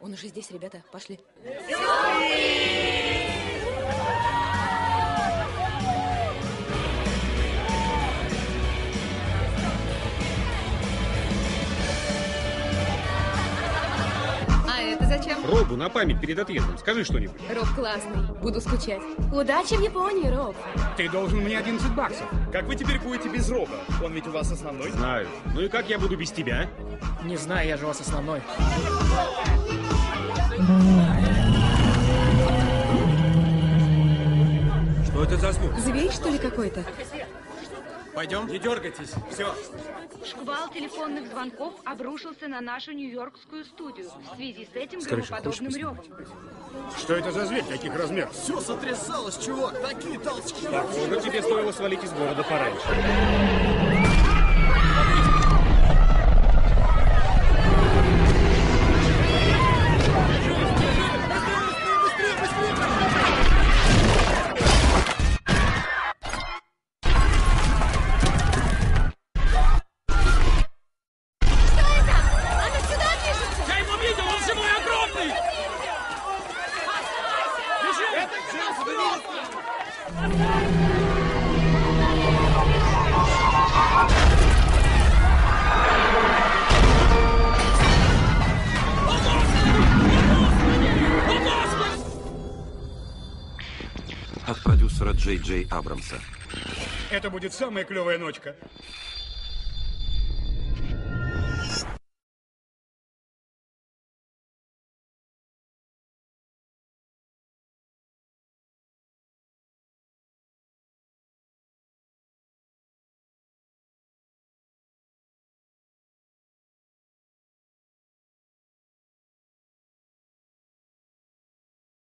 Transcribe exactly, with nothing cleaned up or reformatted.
Он уже здесь, ребята, пошли. А это зачем? Робу на память перед отъездом. Скажи что-нибудь. Роб классный. Буду скучать. Удачи в Японии, Роб. Ты должен мне одиннадцать баксов. Как вы теперь будете без Роба? Он ведь у вас основной. Знаю. Ну и как я буду без тебя? Не знаю, я же у вас основной. Что это за звук? Зверь, что ли, какой-то? Пойдем? Не дергайтесь. Все. Шквал телефонных звонков обрушился на нашу нью-йоркскую студию в связи с этим Скажи, громоподобным ревом. Что это за зверь? Каких размеров? Все сотрясалось, чувак. Такие толчки. Похоже, тебе стоило свалить из города пораньше. От продюсера Джей Джей Абрамса. Это будет самая клевая ночка.